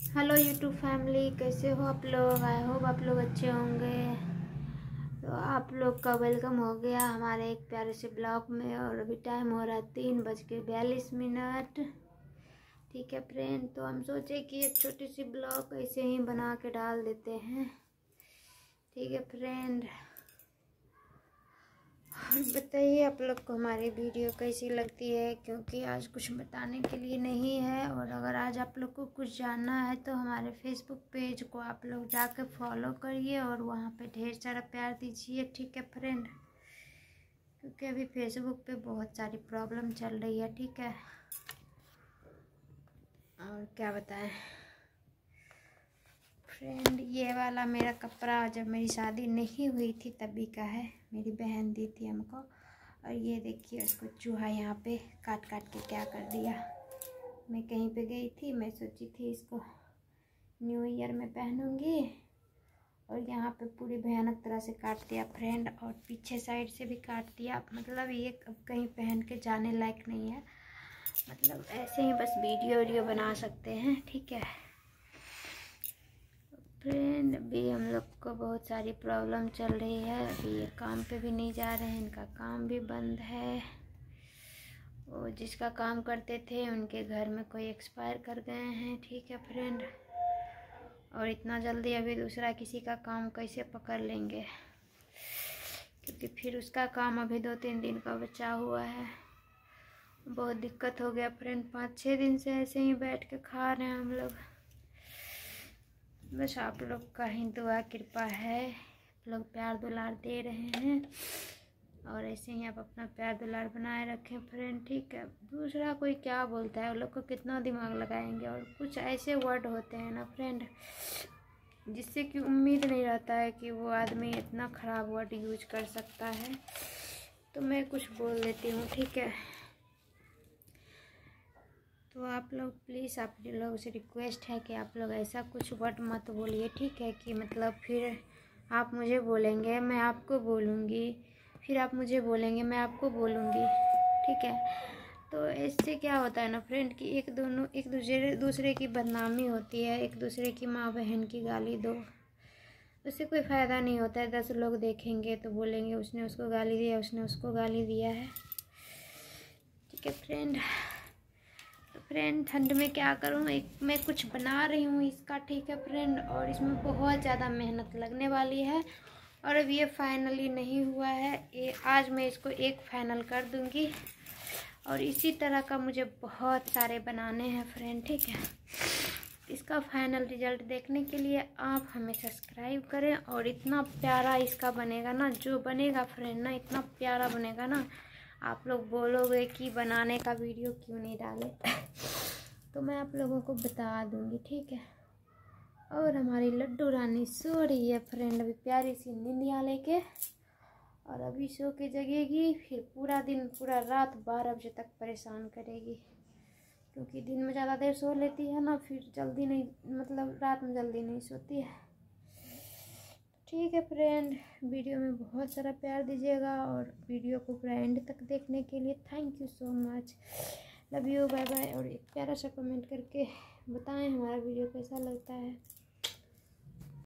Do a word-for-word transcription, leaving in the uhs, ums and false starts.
Hello YouTube family, कैसे हो आप लोग। आई होप आप लोग अच्छे होंगे। तो आप लोग का वेलकम हो गया हमारे एक प्यारे से ब्लॉग में। और अभी टाइम हो रहा है तीन बज के बयालीस मिनट। ठीक है फ्रेंड, तो हम सोचे कि एक छोटी सी ब्लॉग ऐसे ही बना के डाल देते हैं। ठीक है फ्रेंड, और बताइए आप लोग को हमारी वीडियो कैसी लगती है, क्योंकि आज कुछ बताने के लिए नहीं है। और अगर आज आप लोग को कुछ जानना है तो हमारे फेसबुक पेज को आप लोग जाकर फॉलो करिए और वहाँ पे ढेर सारा प्यार दीजिए। ठीक है फ्रेंड, क्योंकि अभी फेसबुक पे बहुत सारी प्रॉब्लम चल रही है। ठीक है, और क्या बताएं फ्रेंड, ये वाला मेरा कपड़ा जब मेरी शादी नहीं हुई थी तभी का है, मेरी बहन दी थी हमको। और ये देखिए उसको चूहा यहाँ पे काट काट के क्या कर दिया। मैं कहीं पे गई थी, मैं सोची थी इसको न्यू ईयर में पहनूंगी, और यहाँ पे पूरी भयानक तरह से काट दिया फ्रेंड। और पीछे साइड से भी काट दिया। मतलब ये अब कहीं पहन के जाने लायक नहीं है, मतलब ऐसे ही बस वीडियो वीडियो बना सकते हैं। ठीक है फ्रेंड, अभी हम लोग को बहुत सारी प्रॉब्लम चल रही है। अभी ये काम पे भी नहीं जा रहे हैं, इनका काम भी बंद है। वो जिसका काम करते थे उनके घर में कोई एक्सपायर कर गए हैं। ठीक है फ्रेंड, और इतना जल्दी अभी दूसरा किसी का काम कैसे पकड़ लेंगे, क्योंकि फिर उसका काम अभी दो तीन दिन का बचा हुआ है। बहुत दिक्कत हो गया फ्रेंड, पाँच छः दिन से ऐसे ही बैठ के खा रहे हैं हम लोग। बस आप लोग का ही दुआ कृपा है, आप लोग प्यार दुलार दे रहे हैं, और ऐसे ही आप अपना प्यार दुलार बनाए रखें फ्रेंड। ठीक है, दूसरा कोई क्या बोलता है, वो लोग को कितना दिमाग लगाएंगे। और कुछ ऐसे वर्ड होते हैं ना फ्रेंड, जिससे कि उम्मीद नहीं रहता है कि वो आदमी इतना ख़राब वर्ड यूज कर सकता है। तो मैं कुछ बोल देती हूँ। ठीक है, तो आप लोग प्लीज़, आप लोगों से रिक्वेस्ट है कि आप लोग ऐसा कुछ वर्ड मत बोलिए। ठीक है, कि मतलब फिर आप मुझे बोलेंगे, मैं आपको बोलूँगी, फिर आप मुझे बोलेंगे, मैं आपको बोलूँगी। ठीक है, तो इससे क्या होता है ना फ्रेंड, कि एक दोनों एक दूसरे दूसरे की बदनामी होती है। एक दूसरे की माँ बहन की गाली दो, उससे कोई फ़ायदा नहीं होता है। दस लोग देखेंगे तो बोलेंगे उसने उसको गाली दिया, उसने उसको गाली दिया है। ठीक है फ्रेंड, तो फ्रेंड ठंड में क्या करूँ, एक मैं कुछ बना रही हूँ इसका। ठीक है फ्रेंड, और इसमें बहुत ज़्यादा मेहनत लगने वाली है। और अब ये फाइनली नहीं हुआ है, ये आज मैं इसको एक फाइनल कर दूँगी। और इसी तरह का मुझे बहुत सारे बनाने हैं फ्रेंड। ठीक है, इसका फाइनल रिजल्ट देखने के लिए आप हमें सब्सक्राइब करें। और इतना प्यारा इसका बनेगा ना, जो बनेगा फ्रेंड ना, इतना प्यारा बनेगा ना, आप लोग बोलोगे कि बनाने का वीडियो क्यों नहीं डाले। तो मैं आप लोगों को बता दूंगी। ठीक है, और हमारी लड्डू रानी सो रही है फ्रेंड, अभी प्यारी सी नींदिया लेके। और अभी सो के जगेगी, फिर पूरा दिन पूरा रात बारह बजे तक परेशान करेगी, क्योंकि दिन में ज़्यादा देर सो लेती है ना, फिर जल्दी नहीं, मतलब रात में जल्दी नहीं सोती है। ठीक है फ्रेंड, वीडियो में बहुत सारा प्यार दीजिएगा, और वीडियो को पूरा एंड तक देखने के लिए thank you so much. Love you, bye bye. और एक प्यारा सा कमेंट करके बताएं हमारा वीडियो कैसा लगता है।